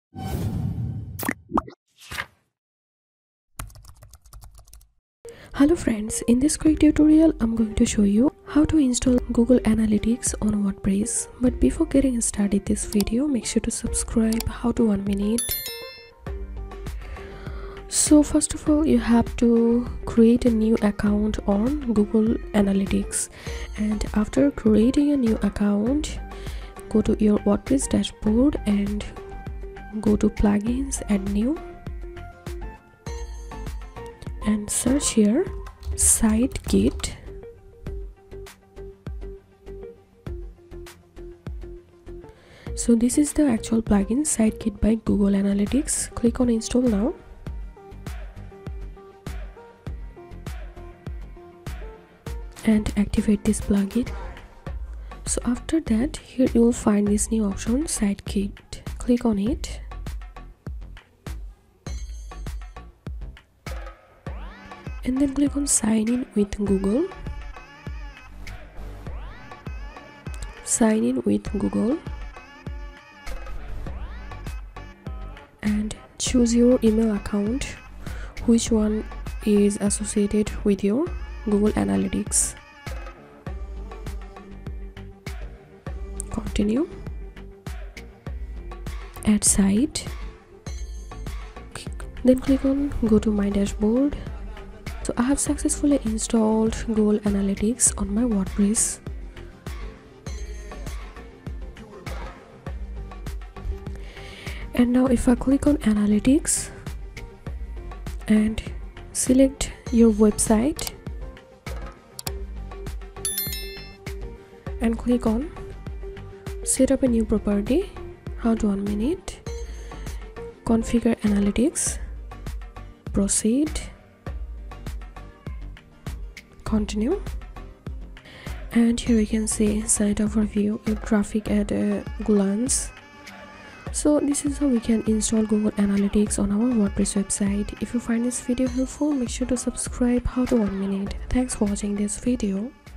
Hello friends, in this quick tutorial I'm going to show you how to install Google Analytics on WordPress. But before getting started this video, make sure to subscribe. How to 1 minute. So first of all, you have to create a new account on Google Analytics, and after creating a new account, go to your WordPress dashboard and go to plugins, add new, and search here Sitekit. So this is the actual plugin, Sitekit by Google Analytics. Click on install now. And activate this plugin. So after that, here you will find this new option, Sitekit. Click on it. And then click on sign in with Google. Sign in with Google. And choose your email account, which one is associated with your Google Analytics. Continue. Add site. Then click on go to my dashboard. So I have successfully installed Google Analytics on my WordPress. And now if I click on Analytics and select your website and click on set up a new property, how to 1 minute, configure analytics, proceed, continue, and here we can see site overview, your traffic at a glance. So this is how we can install Google Analytics on our WordPress website. If you find this video helpful, make sure to subscribe. How to 1 minute. Thanks for watching this video.